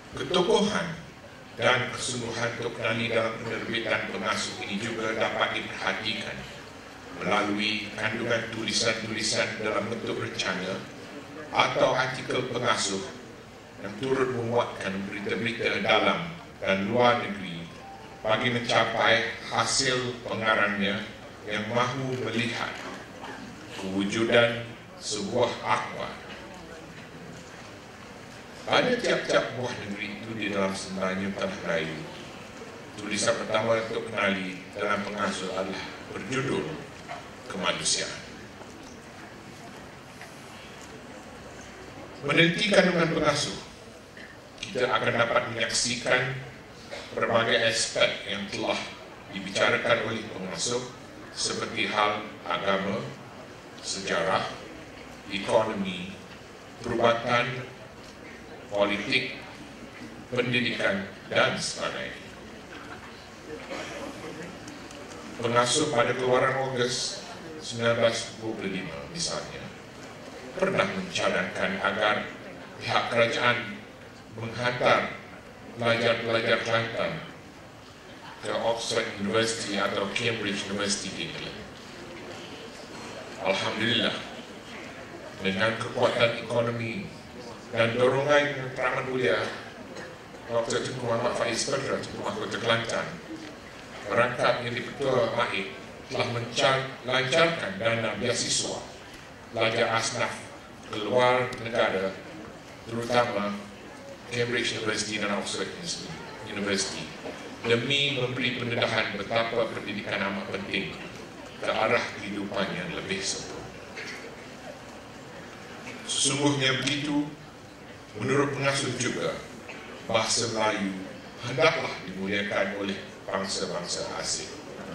Ketokohan dan kesungguhan Tok Nali dalam penerbitan pengasuh ini juga dapat diperhatikan melalui kandungan tulisan-tulisan dalam bentuk rencana atau artikel pengasuh yang turut memuatkan berita-berita dalam dan luar negeri bagi mencapai hasil pengarangnya yang mahu melihat kewujudan sebuah akhwat. Pada tiap-tiap buah negeri itu di dalam semenanjung tanah Melayu, tulisan pertama Tok Nali dalam pengasuh adalah berjudul Kemanusiaan. Meneliti kandungan pengasuh, kita akan dapat menyaksikan berbagai aspek yang telah dibicarakan oleh pengasuh seperti hal agama, sejarah, ekonomi, perubatan, politik, pendidikan, dan sebagainya. Pengasuh pada keluaran Ogos 1925 misalnya pernah mencadangkan agar pihak kerajaan menghantar pelajar-pelajar Kelantan ke Oxford University atau Cambridge University di England. Alhamdulillah, dengan kekuatan ekonomi dan dorongan Teramat Mulia Dr. Tunku Muhammad Faiz Badra, Tunku Mahkota Kelantan, perangkat yang di-Ketua MAIK telah melancarkan dana beasiswa pelajar asnaf keluar negara, terutama Cambridge University dan Oxford University, demi memberi pendedahan betapa pendidikan amat penting ke arah kehidupan yang lebih sempurna. Sesungguhnya begitu, menurut pengasuh juga, bahasa Melayu hendaklah dimuliakan oleh bangsa-bangsa asing.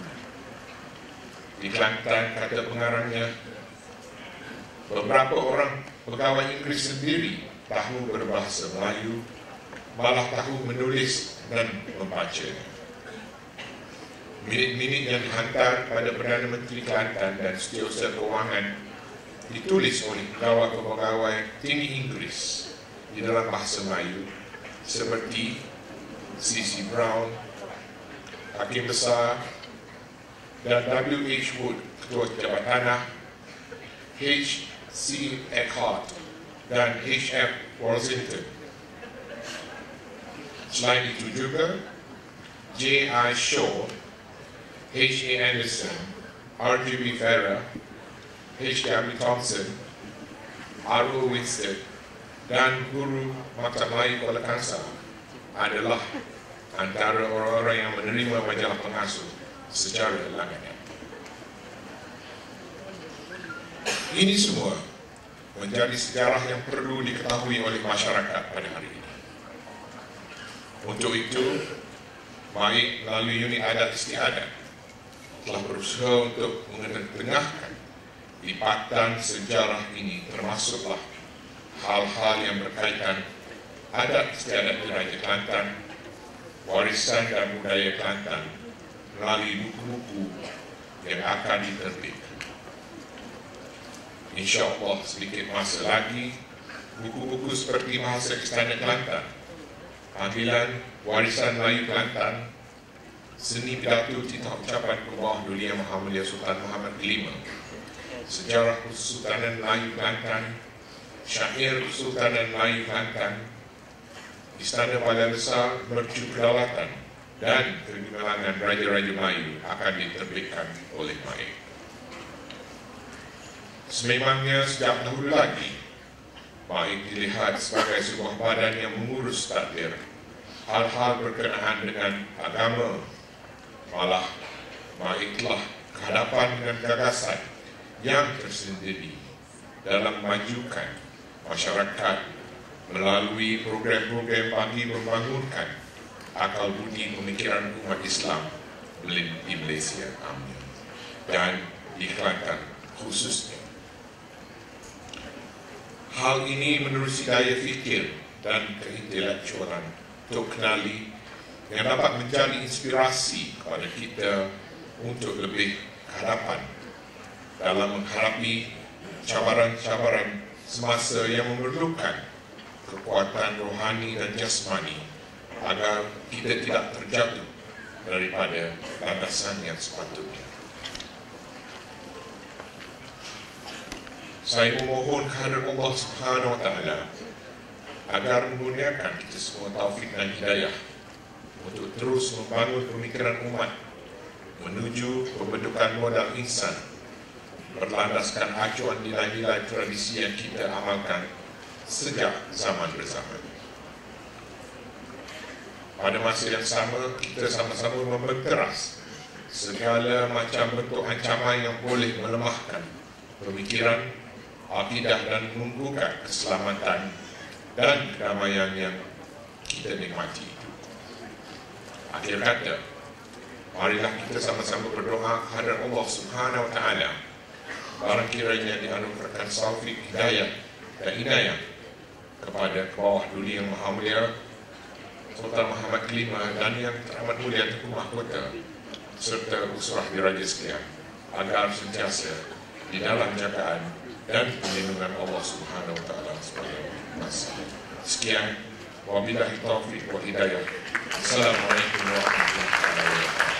Di Kelantan, kata pengarangnya, beberapa orang pegawai Inggeris sendiri tahu berbahasa Melayu, malah tahu menulis dan membacanya. Minit-minit yang dihantar pada Perdana Menteri Kelantan dan Setiausaha Kewangan ditulis oleh pegawai-pegawai tinggi Inggeris di dalam bahasa Melayu seperti C.C. Brown, Hakim Besar, dan W.H. Wood, Ketua Pejabat Tanah, H.C. Eckhart, dan H.F. Worthington. Selain itu juga, J.I. Shaw, H.A. Anderson, R.G.B. Farrer, H.W. Thompson, R.O. Winstead, dan Guru Mata Melayu Kuala Kangsar adalah antara orang-orang yang menerima majalah pengasuh secara langganan. Ini semua menjadi sejarah yang perlu diketahui oleh masyarakat pada hari ini. Untuk itu, MAIK melalui unit adat istiadat telah berusaha untuk mengetengahkan lipatan sejarah ini, termasuklah hal-hal yang berkaitan adat istiadat Raja Kelantan, warisan dan budaya Kelantan melalui buku-buku yang akan diterbitkan. InsyaAllah sedikit masa lagi, buku-buku seperti Bahasa Istana Kelantan, Panggilan Warisan Melayu Kelantan, Seni Pidato Titah Ucapan Kebawah Dunia Mahamulia Sultan Muhammad V, Sejarah Kesultanan Melayu Kelantan, Syair Kesultanan Melayu Kelantan, Istana Balai Besar Mercu Kedaulatan, dan Kegemilangan Raja-Raja Melayu akan diterbitkan oleh MAIK. Sememangnya sejak dahulu lagi, MAIK dilihat sebagai sebuah badan yang mengurus takdir hal-hal berkenaan dengan agama. Malah, MAIK telah kehadapan dengan gagasan yang tersendiri dalam memajukan masyarakat melalui program-program bagi membangunkan akal budi pemikiran umat Islam di Malaysia, amin, dan di Kelantan khususnya. Hal ini menerusi daya fikir dan keintelektualan Tok Nali yang dapat menjadi inspirasi kepada kita untuk lebih ke hadapan dalam menghadapi cabaran-cabaran semasa yang memerlukan kekuatan rohani dan jasmani agar kita tidak terjatuh daripada landasan yang sepatutnya. Saya memohon kehadrat Allah Subhanahu Wa Taala agar mengurniakan kita semua taufik dan hidayah untuk terus membangun pemikiran umat menuju pembentukan modal insan berlandaskan acuan nilai-nilai tradisi yang kita amalkan sejak zaman berzaman. Pada masa yang sama, kita sama-sama membenteras segala macam bentuk ancaman yang boleh melemahkan pemikiran, akidah dan menggugah keselamatan dan kedamaian yang kita nikmati itu. Akhir kata, marilah kita sama-sama berdoa kepada Allah Subhanahu Wa Taala barang kiranya dianugerahkan taufik hidayah dan inayah kepada bawah duli yang maha mulia Sultan Muhammad V dan yang teramat mulia Tuku Mahkota serta usrah diraja sekalian agar sentiasa di dalam jagaan dan perlindungan Allah Subhanahu Wa Taala sepanjang masa. Sekian, wabillahi taufiq wal hidayah. Assalamualaikum warahmatullahi wabarakatuh.